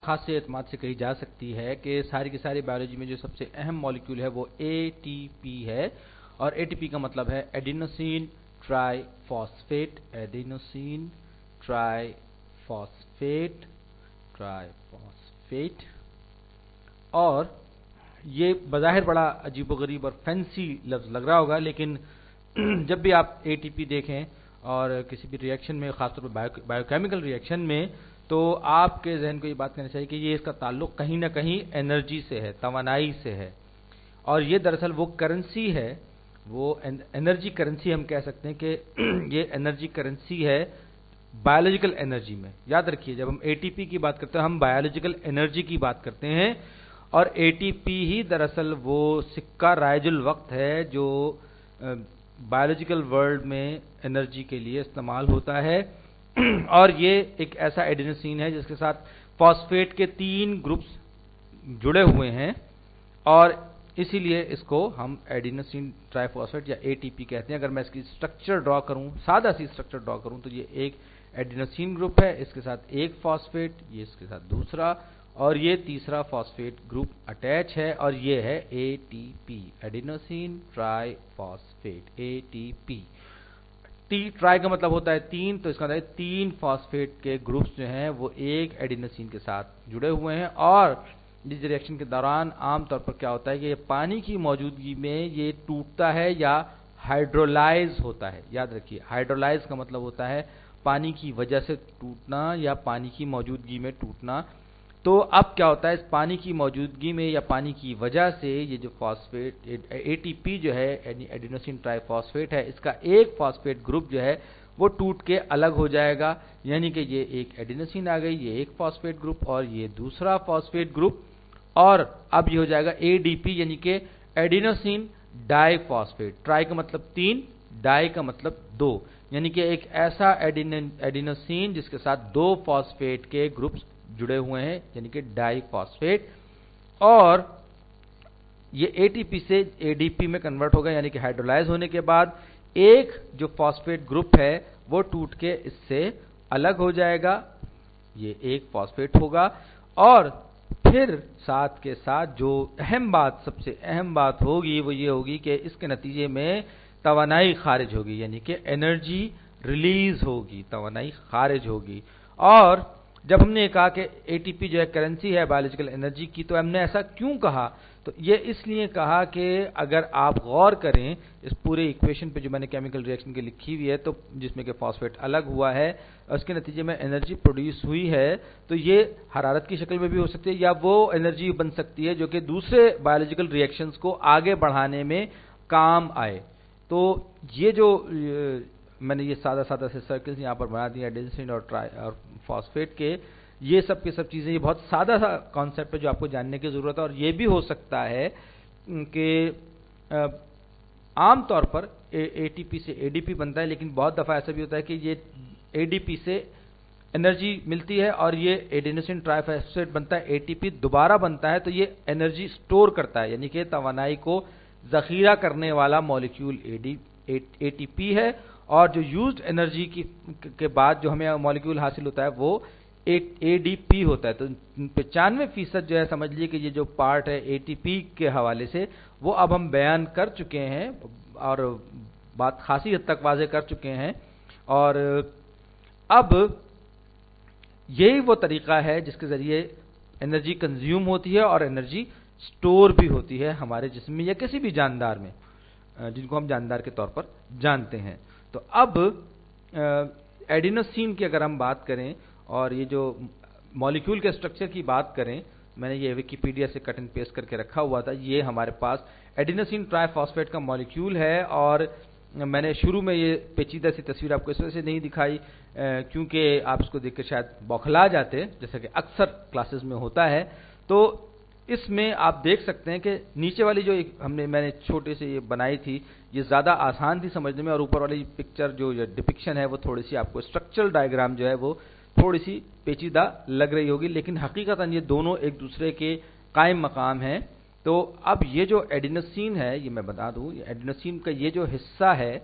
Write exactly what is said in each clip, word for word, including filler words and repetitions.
خاص سے اعتماد سے کہی جا سکتی ہے کہ ساری کی ساری بایولوجی میں جو سب سے اہم مالیکول ہے وہ اے ٹی پی ہے، اور اے ٹی پی کا مطلب ہے adenosine triphosphate, adenosine triphosphate triphosphate اور یہ بظاہر بڑا عجیب و غریب اور فینسی لفظ لگ رہا ہوگا، لیکن جب بھی آپ اے ٹی پی دیکھیں اور کسی بھی ریئیکشن میں، خاص طور پہ بائیو کیمیکل ریئیکشن میں، تو آپ کے ذہن کو یہ بات کرنی چاہیے کہ یہ اس کا تعلق کہیں نہ کہیں انرجی سے ہے، توانائی سے ہے، اور یہ دراصل وہ کرنسی ہے، وہ انرجی کرنسی ہم کہہ سکتے ہیں کہ یہ انرجی کرنسی ہے بایولوجیکل انرجی میں۔ یاد رکھیے جب ہم اے ٹی پی کی بات کرتے ہیں ہم بایولوجیکل انرجی کی بات کرتے ہیں، اور اے ٹی پی ہی دراصل وہ سکہ رائج الوقت ہے جو بایولوجیکل ورلڈ میں انرجی کے لیے استعمال ہوتا ہے، اور یہ ایک ایسا ایڈینوسین ہے جس کے ساتھ فاسفیٹ کے تین گروپس جڑے ہوئے ہیں، اور اسی لیے اس کو ہم ایڈینوسین ٹرائی فاسفیٹ یا اے ٹی پی کہتے ہیں۔ اگر میں اس کی اسٹرکچر ڈرا کروں، سادہ سی اسٹرکچر ڈرا کروں، تو یہ ایک ایڈینوسین گروپ ہے، اس کے ساتھ ایک فاسفیٹ، یہ اس کے ساتھ دوسرا، اور یہ تیسرا فاسفیٹ گروپ اٹیچ ہے، اور یہ ہے A T P, adenosine triphosphate, A T P. T tri کا مطلب ہوتا ہے تین، تو اس کا مطلب ہے تین فاسفیٹ کے گروپس جو ہیں وہ ایک ایڈینوسین کے ساتھ جڑے ہوئے ہیں، اور اس ریئیکشن کے دوران عام طور پر کیا ہوتا ہے کہ یہ پانی کی موجودگی میں یہ ٹوٹتا ہے یا ہائیڈرولائز ہوتا ہے۔ یاد رکھیے ہائیڈرولائز کا مطلب ہوتا ہے پانی کی وجہ سے ٹوٹنا یا پانی کی موجودگی میں ٹوٹنا۔ تو اب کیا ہوتا ہے اس پانی کی موجودگی میں یا پانی کی وجہ سے یہ جو فاسفیٹ اے ٹی پی جو ہے ایڈینوسین ٹرائی فاسفیٹ ہے، اس کا ایک فاسفیٹ گروپ جو ہے وہ ٹوٹ کے الگ ہو جائے گا، یعنی کہ یہ ایک ایڈینوسین آ گئی، یہ ایک فاسفیٹ گروپ اور یہ دوسرا فاسفیٹ گروپ، اور اب یہ ہو جائے گا اے ڈی پی یعنی کہ ایڈینوسین ڈائی فاسفیٹ۔ ٹرائی کا مطلب تین، ڈائی کا مطلب دو، یعنی کہ ایک ایسا ایڈینوسین جس کے ساتھ دو فاسفیٹ کے گروپس جڑے ہوئے ہیں، یعنی کہ ڈائی فاسفیٹ، اور یہ اے ٹی پی سے اے ڈی پی میں کنورٹ ہوگا، یعنی کہ ہائیڈرولائز ہونے کے بعد ایک جو فاسفیٹ گروپ ہے وہ ٹوٹ کے اس سے الگ ہو جائے گا، یہ ایک فاسفیٹ ہوگا، اور پھر ساتھ کے ساتھ جو اہم بات، سب سے اہم بات ہوگی وہ یہ ہوگی کہ اس کے نتیجے میں توانائی خارج ہوگی، یعنی کہ انرجی ریلیز ہوگی، توانائی خارج ہوگی۔ اور جب ہم نے کہا کہ اے ٹی پی جو ہے کرنسی ہے بایولوجیکل انرجی کی، تو ہم نے ایسا کیوں کہا؟ تو یہ اس لیے کہا کہ اگر آپ غور کریں اس پورے ایکویشن پہ جو میں نے کیمیکل ریئیکشن کی لکھی ہوئی ہے، تو جس میں کہ فاسفیٹ الگ ہوا ہے، اس کے نتیجے میں انرجی پروڈیوس ہوئی ہے، تو یہ حرارت کی شکل میں بھی ہو سکتی ہے، یا وہ انرجی بن سکتی ہے جو کہ دوسرے بایولوجیکل ریئیکشنز کو آگے بڑھانے میں کام آئے۔ تو یہ جو میں نے یہ سادہ سادہ سے سرکلز یہاں پر بنا دیے ایڈینوسین اور ٹرائی اور فاسفیٹ کے، یہ سب کی سب چیزیں، یہ بہت سادہ سا کانسیپٹ ہے جو آپ کو جاننے کی ضرورت ہے، اور یہ بھی ہو سکتا ہے کہ عام طور پر اے ٹی پی سے اے ڈی پی بنتا ہے، لیکن بہت دفعہ ایسا بھی ہوتا ہے کہ یہ اے ڈی پی سے انرجی ملتی ہے اور یہ ایڈینوسین ٹرائی فاسفیٹ بنتا ہے، اے ٹی پی دوبارہ بنتا ہے، تو یہ انرجی سٹور کرتا ہے، یعنی کہ توانائی کو ذخیرہ کرنے والا مالیکیول اے ٹی پی ہے، اور جو یوزڈ انرجی کی کے بعد جو ہمیں مالیکیول حاصل ہوتا ہے وہ اے ڈی پی ہوتا ہے۔ تو پچانوے فیصد جو ہے سمجھ لیے کہ یہ جو پارٹ ہے اے ٹی پی کے حوالے سے وہ اب ہم بیان کر چکے ہیں اور بات خاصی حد تک واضح کر چکے ہیں، اور اب یہی وہ طریقہ ہے جس کے ذریعے انرجی کنزیوم ہوتی ہے اور انرجی سٹور بھی ہوتی ہے ہمارے جسم میں یا کسی بھی جاندار میں، جن کو ہم جاندار کے طور پر جانتے ہیں۔ تو اب ایڈینوسین کی اگر ہم بات کریں اور یہ جو مالیکیول کے اسٹرکچر کی بات کریں، میں نے یہ ویکیپیڈیا سے کٹ اینڈ پیسٹ کر کے رکھا ہوا تھا، یہ ہمارے پاس ایڈینوسین ٹرائی فاسفیٹ کا مالیکیول ہے، اور میں نے شروع میں یہ پیچیدہ سی تصویر آپ کو اس وجہ سے نہیں دکھائی کیونکہ آپ اس کو دیکھ کے شاید بوکھلا جاتے، جیسا کہ اکثر کلاسز میں ہوتا ہے۔ تو اس میں آپ دیکھ سکتے ہیں کہ نیچے والی جو ایک ہم نے میں نے چھوٹے سے یہ بنائی تھی، یہ زیادہ آسان تھی سمجھنے میں، اور اوپر والی پکچر جو ڈپکشن ہے وہ تھوڑی سی آپ کو اسٹرکچرل ڈائیگرام جو ہے وہ تھوڑی سی پیچیدہ لگ رہی ہوگی، لیکن حقیقتاً یہ دونوں ایک دوسرے کے قائم مقام ہیں۔ تو اب یہ جو ایڈینوسین ہے، یہ میں بتا دوں، ایڈینوسین کا یہ جو حصہ ہے،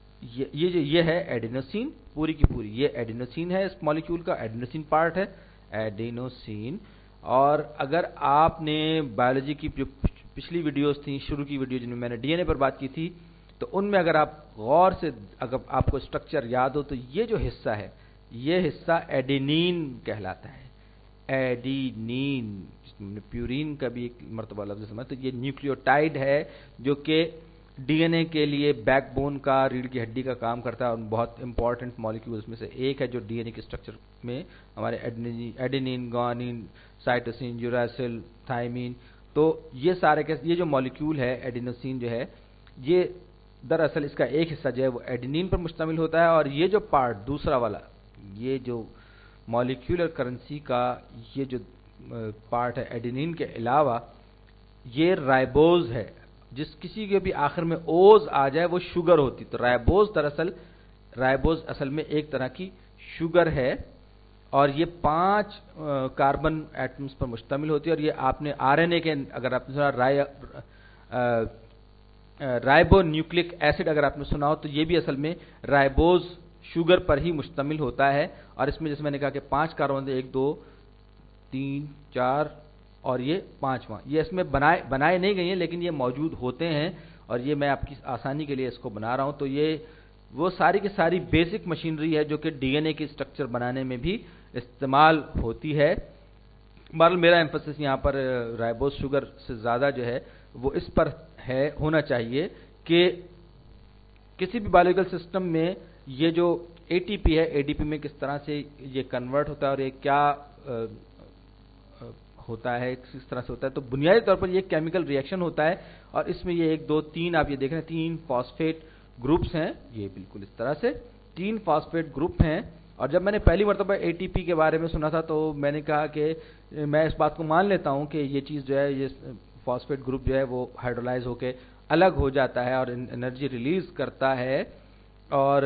یہ جو یہ ہے ایڈینوسین، پوری کی پوری یہ ایڈینوسین ہے، اس مالیکیول کا ایڈینوسین پارٹ ہے، एडिनोसिन। और अगर आपने बायोलॉजी की जो पिछली वीडियोस थी, शुरू की वीडियो जिनमें मैंने डीएनए पर बात की थी, तो उनमें अगर आप गौर से, अगर आपको स्ट्रक्चर याद हो, तो ये जो हिस्सा है, ये हिस्सा एडेनिन कहलाता है। एडिनिन, प्यूरिन का भी एक मर्तबा लफ्ज़ समझ, तो ये न्यूक्लियोटाइड है जो कि डीएनए के लिए बैकबोन का, रीढ़ की हड्डी का काम करता है और बहुत इंपॉर्टेंट मॉलिक्यूल्स में से एक है जो डीएनए के स्ट्रक्चर में हमारे adenine, guanine, cytosine, uracil, thymine, तो ये सारे के ये जो मॉलिक्यूल है एडिनोसिन जो है, ये दरअसल इसका एक हिस्सा जो है वो एडेनिन पर मुश्तमिल होता है, और ये जो पार्ट दूसरा वाला, ये जो मॉलिक्यूलर करेंसी का ये जो पार्ट है एडेनिन के अलावा, ये राइबोज है। जिस किसी के भी आखिर में ओज आ जाए वो शुगर होती, तो राइबोज दरअसल राइबोज असल में एक तरह की शुगर है, और ये पांच कार्बन एटम्स पर मुश्तमिल होती है। और ये आपने आरएनए के, अगर आपने सुना राय राइबो न्यूक्लिक एसिड अगर आपने सुना हो, तो ये भी असल में राइबोज शुगर पर ही मुश्तमिल होता है। और इसमें जैसे मैंने कहा कि पांच कार्बन, एक दो तीन चार और ये पांचवा, ये इसमें बनाए बनाए नहीं गए हैं, लेकिन ये मौजूद होते हैं, और ये मैं आपकी आसानी के लिए इसको बना रहा हूं। तो ये वो सारी की सारी बेसिक मशीनरी है जो कि डीएनए की स्ट्रक्चर बनाने में भी इस्तेमाल होती है। बहरहाल मेरा एम्फेसिस यहाँ पर राइबोज शुगर से ज़्यादा जो है वो इस पर है, होना चाहिए कि किसी भी बायोलॉजिकल सिस्टम में ये जो एटीपी है, एडीपी में किस तरह से ये कन्वर्ट होता है और ये क्या आ, होता है, किस तरह से होता है। तो बुनियादी तौर पर ये केमिकल रिएक्शन होता है, और इसमें ये एक दो तीन आप ये देख रहे हैं, तीन फॉस्फेट ग्रुप्स हैं, ये बिल्कुल इस तरह से तीन फॉस्फेट ग्रुप हैं। और जब मैंने पहली मरतबा एटीपी के बारे में सुना था, तो मैंने कहा कि मैं इस बात को मान लेता हूं कि ये चीज़ जो है, ये फॉस्फेट ग्रुप जो है वो हाइड्रोलाइज होकर अलग हो जाता है और एनर्जी रिलीज करता है। और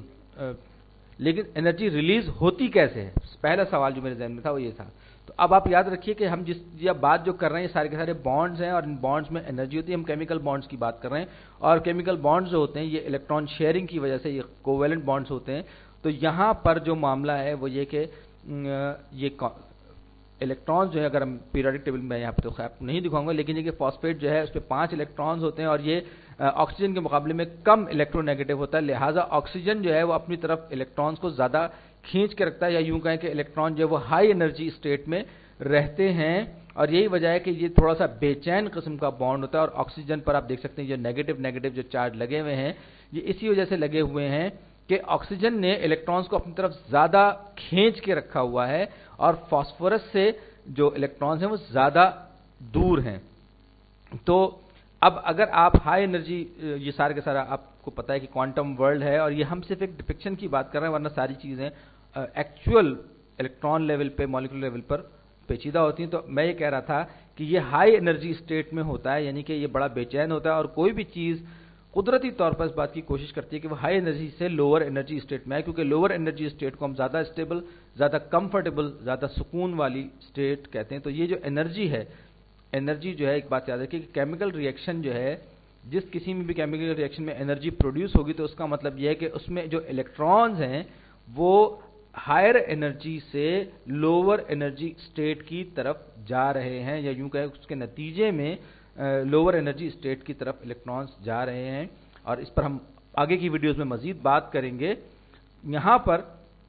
लेकिन एनर्जी रिलीज होती कैसे है, पहला सवाल जो मेरे जहन में था वो ये था। तो अब आप याद रखिए कि हम जिस या बात जो कर रहे हैं, सारे के सारे बॉन्ड्स हैं, और इन बॉन्ड्स में एनर्जी होती है। हम केमिकल बॉन्ड्स की बात कर रहे हैं, और केमिकल बॉन्ड्स जो होते हैं ये इलेक्ट्रॉन शेयरिंग की वजह से ये कोवेलेंट बॉन्ड्स होते हैं। तो यहाँ पर जो मामला है वो ये कि ये इलेक्ट्रॉन्स जो है, अगर हम पीरियोडिक टेबल में यहाँ पे तो खैर नहीं दिखाऊंगा, लेकिन ये कि फॉस्फेट जो है उस पर पांच इलेक्ट्रॉन्स होते हैं, और ये ऑक्सीजन के मुकाबले में कम इलेक्ट्रोनेगेटिव होता है। लिहाजा ऑक्सीजन जो है वो अपनी तरफ इलेक्ट्रॉन्स को ज्यादा खींच के रखता है, या यूं कहें कि इलेक्ट्रॉन जो है वो हाई एनर्जी स्टेट में रहते हैं। और यही वजह है कि ये थोड़ा सा बेचैन किस्म का बॉन्ड होता है। और ऑक्सीजन पर आप देख सकते हैं जो नेगेटिव नेगेटिव जो चार्ज लगे हुए हैं, ये इसी वजह से लगे हुए हैं कि ऑक्सीजन ने इलेक्ट्रॉन्स को अपनी तरफ ज्यादा खींच के रखा हुआ है, और फास्फोरस से जो इलेक्ट्रॉन्स हैं वो ज्यादा दूर हैं। तो अब अगर आप हाई एनर्जी, ये सारे के सारा आपको पता है कि क्वांटम वर्ल्ड है, और ये हम सिर्फ एक डिपिक्शन की बात कर रहे हैं, वरना सारी चीजें एक्चुअल इलेक्ट्रॉन लेवल पे, मॉलिक्यूलर लेवल पर पेचीदा होती हैं। तो मैं ये कह रहा था कि ये हाई एनर्जी स्टेट में होता है, यानी कि ये बड़ा बेचैन होता है, और कोई भी चीज कुदरती तौर पर इस बात की कोशिश करती है कि वो हाई एनर्जी से लोअर एनर्जी स्टेट में आए, क्योंकि लोअर एनर्जी स्टेट को हम ज्यादा स्टेबल, ज्यादा कंफर्टेबल, ज्यादा सुकून वाली स्टेट कहते हैं। तो ये जो एनर्जी है, एनर्जी जो है, एक बात याद रखिए कि केमिकल रिएक्शन जो है, जिस किसी में भी केमिकल रिएक्शन में एनर्जी प्रोड्यूस होगी, तो उसका मतलब यह है कि उसमें जो इलेक्ट्रॉन्स हैं वो हायर एनर्जी से लोअर एनर्जी स्टेट की तरफ जा रहे हैं, या यूं कहें उसके नतीजे में लोअर एनर्जी स्टेट की तरफ इलेक्ट्रॉन्स जा रहे हैं। और इस पर हम आगे की वीडियोस में मजीद बात करेंगे। यहां पर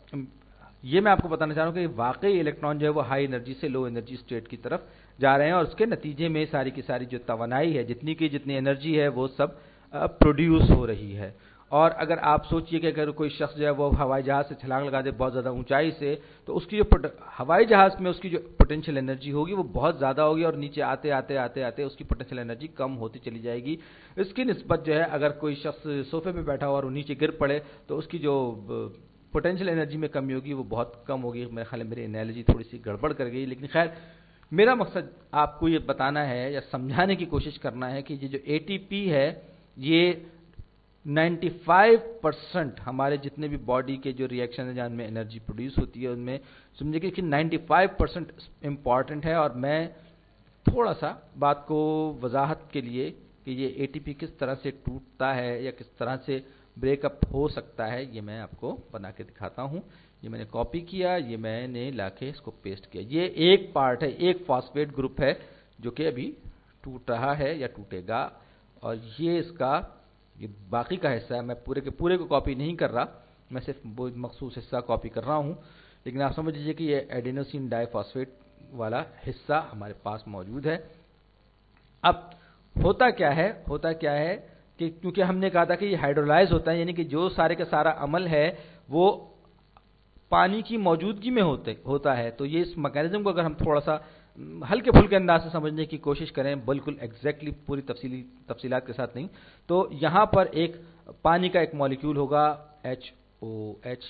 ये मैं आपको बताना चाह रहा हूं कि वाकई इलेक्ट्रॉन जो है वो हाई एनर्जी से लो एनर्जी स्टेट की तरफ जा रहे हैं, और उसके नतीजे में सारी की सारी जो तवानाई है, जितनी की जितनी एनर्जी है, वो सब प्रोड्यूस हो रही है। और अगर आप सोचिए कि अगर कोई शख्स जो है वो हवाई जहाज से छलांग लगा दे बहुत ज्यादा ऊंचाई से, तो उसकी जो हवाई जहाज में उसकी जो पोटेंशियल एनर्जी होगी वो बहुत ज्यादा होगी, और नीचे आते आते आते आते उसकी पोटेंशियल एनर्जी कम होती चली जाएगी। इसकी निस्बत जो है, अगर कोई शख्स सोफे पे बैठा हो और वो नीचे गिर पड़े, तो उसकी जो पोटेंशियल एनर्जी में कमी होगी वो बहुत कम होगी। मेरे ख्याल में मेरी एनालॉजी थोड़ी सी गड़बड़ कर गई, लेकिन खैर मेरा मकसद आपको ये बताना है या समझाने की कोशिश करना है कि ये जो एटीपी है, ये पचानवे परसेंट हमारे जितने भी बॉडी के जो रिएक्शन है जहाँ में एनर्जी प्रोड्यूस होती है, उनमें समझिए कि पचानवे परसेंट इंपॉर्टेंट है। और मैं थोड़ा सा बात को वजाहत के लिए कि ये एटीपी किस तरह से टूटता है या किस तरह से ब्रेकअप हो सकता है, ये मैं आपको बना के दिखाता हूं یہ میں نے کاپی کیا, یہ میں نے لا کے اس کو پیسٹ کیا. یہ ایک پارٹ ہے, ایک فاسفیٹ گروپ ہے جو کہ ابھی ٹوٹ رہا ہے یا ٹوٹے گا, اور یہ اس کا یہ باقی کا حصہ ہے. میں پورے کے پورے کو کاپی نہیں کر رہا, میں صرف وہ مخصوص حصہ کاپی کر رہا ہوں, لیکن آپ سمجھ لیجیے کہ یہ ایڈینوسین ڈائی فاسفیٹ والا حصہ ہمارے پاس موجود ہے. اب ہوتا کیا ہے ہوتا کیا ہے کہ کیونکہ ہم نے کہا تھا کہ یہ ہائیڈرولائز ہوتا ہے, یعنی کہ جو سارے کا سارا عمل ہے وہ پانی کی موجودگی میں ہوتے ہوتا ہے, تو یہ اس میکانزم کو اگر ہم تھوڑا سا ہلکے پھلکے انداز سے سمجھنے کی کوشش کریں, بالکل ایگزیکٹلی پوری تفصیلی تفصیلات کے ساتھ نہیں, تو یہاں پر ایک پانی کا ایک مالیکیول ہوگا H O H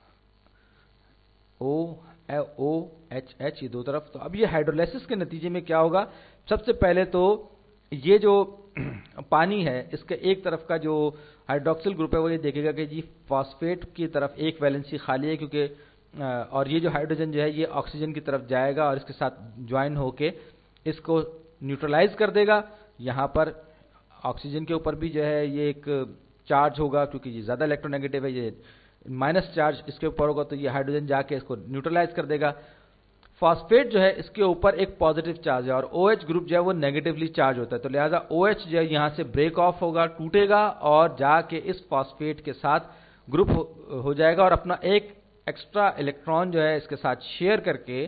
O O H H یہ دو طرف. تو اب یہ ہائیڈرولیسس کے نتیجے میں کیا ہوگا, سب سے پہلے تو یہ جو پانی ہے اس کے ایک طرف کا جو ہائیڈروکسل گروپ ہے وہ یہ دیکھے گا کہ جی فاسفیٹ کی طرف ایک ویلنسی خالی ہے, کیونکہ اور یہ جو ہائیڈروجن جو ہے یہ آکسیجن کی طرف جائے گا اور اس کے ساتھ جوائن ہو کے اس کو نیوٹرلائز کر دے گا. یہاں پر آکسیجن کے اوپر بھی جو ہے یہ ایک چارج ہوگا, کیونکہ یہ زیادہ الیکٹرونیگیٹو ہے, یہ مائنس چارج اس کے اوپر ہوگا, تو یہ ہائیڈروجن جا کے اس کو نیوٹرلائز کر دے گا. فاسفیٹ جو ہے اس کے اوپر ایک پازیٹیو چارج ہے اور او ایچ گروپ جو ہے وہ نیگیٹیولی چارج ہوتا ہے, تو لہٰذا او ایچ جو ہے یہاں سے بریک آف ہوگا, ٹوٹے گا اور جا کے اس فاسفیٹ کے ساتھ گروپ ہو جائے گا اور اپنا ایک ایکسٹرا الیکٹران جو ہے اس کے ساتھ شیئر کر کے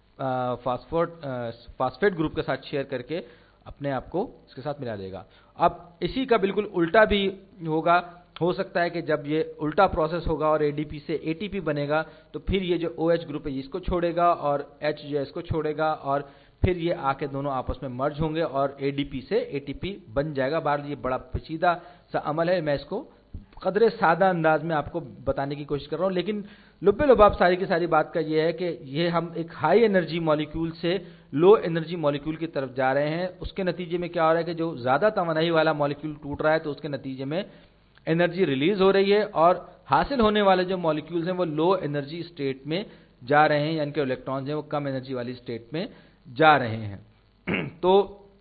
فاسفوٹ فاسفیٹ گروپ کے ساتھ شیئر کر کے اپنے آپ کو اس کے ساتھ ملا دے گا. اب اسی کا بالکل الٹا بھی ہوگا, ہو سکتا ہے کہ جب یہ الٹا پروسیس ہوگا اور اے ڈی پی سے اے ٹی پی بنے گا تو پھر یہ جو او ایچ گروپ ہے اس کو چھوڑے گا اور ایچ جو ہے اس کو چھوڑے گا اور پھر یہ آ کے دونوں آپس میں مرج ہوں گے اور اے ڈی پی سے اے ٹی پی بن جائے گا. بہرحال یہ بڑا پیچیدہ سا عمل ہے, میں اس کو قدرے سادہ انداز میں آپ کو بتانے کی کوشش کر رہا ہوں, لیکن لب لباب ساری کی ساری بات کا یہ ہے کہ یہ ہم ایک ہائی انرجی مالیکیول سے لو انرجی مالیکیول کی طرف جا رہے ہیں. اس کے نتیجے میں کیا ہو رہا ہے کہ جو زیادہ توانائی والا مالیکیول ٹوٹ رہا ہے تو اس کے نتیجے میں انرجی ریلیز ہو رہی ہے اور حاصل ہونے والے جو مالیکیولز ہیں وہ لو انرجی اسٹیٹ میں جا رہے ہیں, یعنی کہ الیکٹرانز ہیں وہ کم انرجی والی اسٹیٹ میں جا رہے ہیں. تو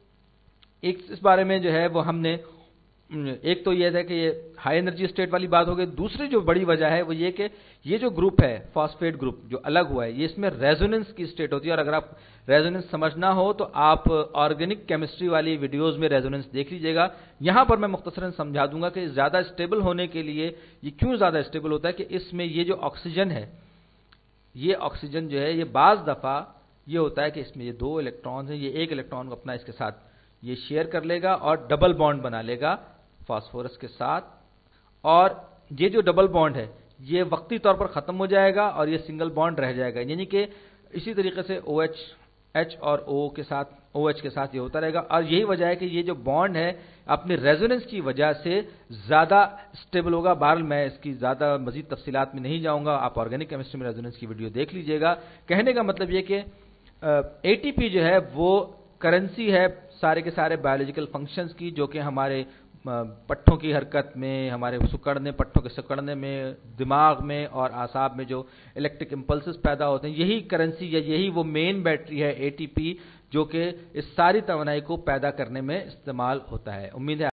ایک اس بارے میں جو ہے وہ ہم نے ایک تو یہ ہے کہ یہ ہائی انرجی اسٹیٹ والی بات ہو گئی. دوسری جو بڑی وجہ ہے وہ یہ کہ یہ جو گروپ ہے فاسفیٹ گروپ جو الگ ہوا ہے یہ اس میں ریزوننس کی اسٹیٹ ہوتی ہے, اور اگر آپ ریزوننس سمجھنا ہو تو آپ آرگینک کیمسٹری والی ویڈیوز میں ریزوننس دیکھ لیجیے گا. یہاں پر میں مختصراً سمجھا دوں گا کہ زیادہ اسٹیبل ہونے کے لیے یہ کیوں زیادہ اسٹیبل ہوتا ہے کہ اس میں یہ جو آکسیجن ہے یہ آکسیجن جو ہے یہ بعض دفعہ یہ ہوتا ہے کہ اس میں یہ دو الیکٹرانز ہیں, یہ ایک الیکٹران کو اپنا اس کے ساتھ یہ شیئر کر لے گا اور ڈبل بانڈ بنا لے گا فاسفورس کے ساتھ, اور یہ جو ڈبل بانڈ ہے یہ وقتی طور پر ختم ہو جائے گا اور یہ سنگل بانڈ رہ جائے گا. یعنی کہ اسی طریقے سے او ایچ ایچ اور او کے ساتھ او ایچ کے ساتھ یہ ہوتا رہے گا, اور یہی وجہ ہے کہ یہ جو بانڈ ہے اپنی ریزوننس کی وجہ سے زیادہ اسٹیبل ہوگا. بہرحال میں اس کی زیادہ مزید تفصیلات میں نہیں جاؤں گا, آپ آرگینک کیمسٹری میں ریزوننس کی ویڈیو دیکھ لیجیے گا. کہنے کا مطلب یہ کہ اے ٹی پی جو ہے وہ کرنسی ہے سارے کے سارے بایولوجیکل فنکشنز کی, جو کہ ہمارے پٹھوں کی حرکت میں, ہمارے سکڑنے پٹھوں کے سکڑنے میں, دماغ میں اور اعصاب میں جو الیکٹرک امپلسز پیدا ہوتے ہیں یہی کرنسی یا یہی وہ مین بیٹری ہے اے ٹی پی جو کہ اس ساری توانائی کو پیدا کرنے میں استعمال ہوتا ہے. امید ہے